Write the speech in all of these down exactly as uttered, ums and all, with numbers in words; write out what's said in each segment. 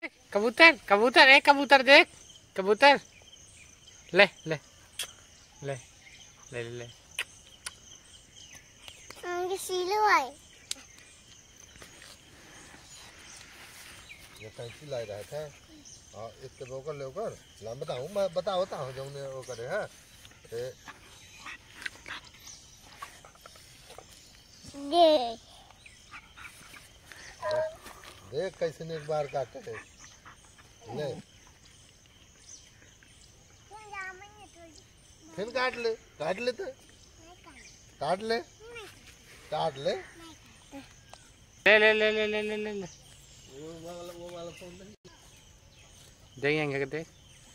कबूतर कबूतर एक कबूतर देख कबूतर ले ले ले ले ले सीलो आए ये कैंची ला रहा था और इसके वो कर ले कर ला बताऊं मैं बता बताऊं जो ने वो करे हैं देख देख कैसे ने एक बार काटे है ले फिर काट ले काट ले तो काट ले काट ले ले ले ले ले ले ले ले ले वो वाला वो वाला फोन देंगे देख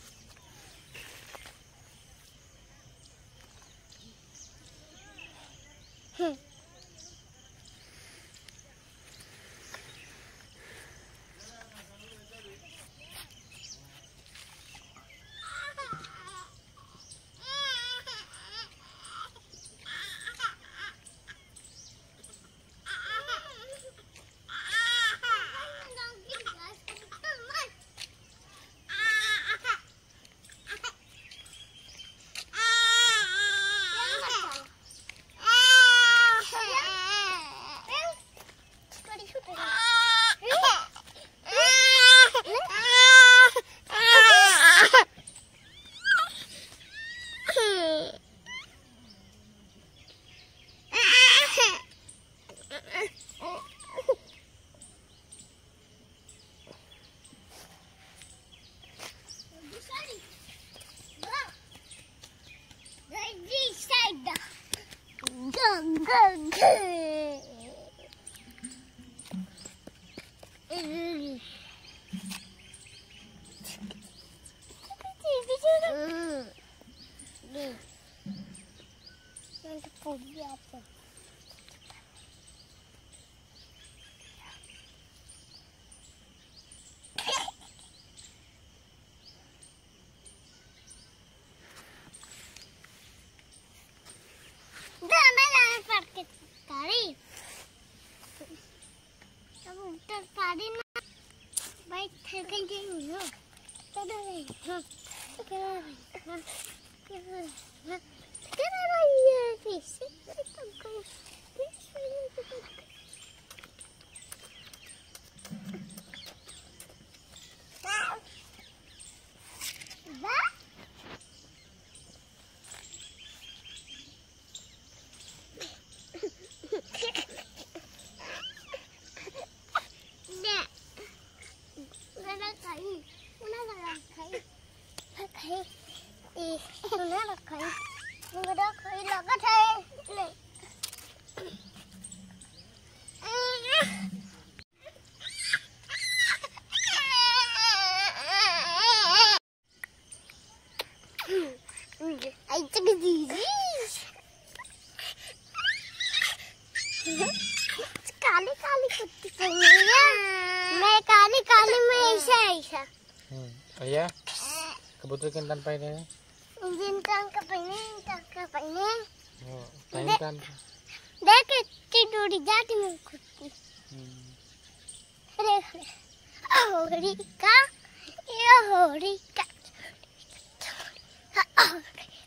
काली काली कुत्ती मैं काली काली में ऐसा ऐसा भैया कबूतर के तन पे रहे जिन तन का पहने तन का पहने हां टाइम तन देख की डोरी जाती में कुत्ती अरे होरी का ये होरी का